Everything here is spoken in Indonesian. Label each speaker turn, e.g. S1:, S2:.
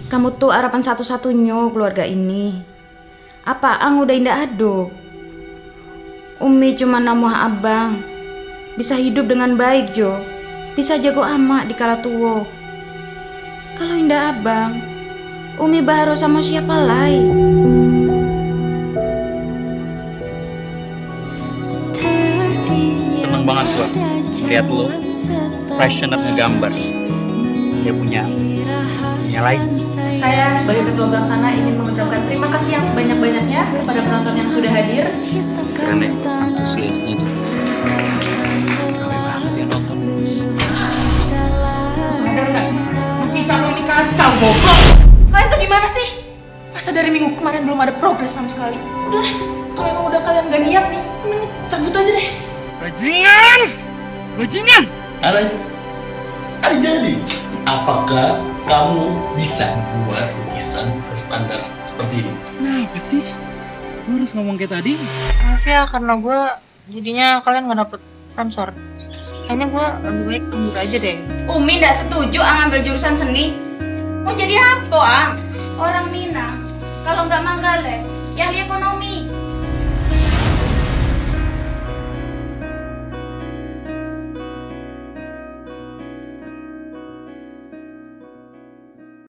S1: Kamu tuh harapan satu-satunya keluarga ini. Apa Ang udah indah ado? Umi cuma namuh abang. Bisa hidup dengan baik Jo. Bisa jago amak di kala tua. Kalau indah abang, Umi baru sama siapa lagi?
S2: Seneng banget gua lihat lo passionate ngegambar. Dia punya like.
S3: Saya sebagai ketua pelaksana ingin mengucapkan terima kasih yang sebanyak-banyaknya kepada penonton yang sudah hadir.
S2: Keren ya, antusiasnya tuh. Rame banget yang nonton.
S4: Sadar nggak sih? Lukisan lo ini kacau, goblok!
S3: Kalian tuh gimana sih? Masa dari minggu kemarin belum ada progres sama sekali? Udah deh, kalau emang udah kalian gak niat nih, mending cabut aja deh.
S2: Bajingan! Bajingan!
S4: Ada jadi. Apakah kamu bisa membuat lukisan sestandar seperti ini?
S2: Kenapa sih? Gue harus ngomong kayak tadi?
S5: Maaf ya, karena gue jadinya kalian gak dapet sponsor. Kayaknya gue lebih baik mundur aja deh.
S1: Umi ndak setuju Ang ambil jurusan seni. Mau jadi apa Ang? Orang Minang kalau nggak manggale, yang di ekonomi.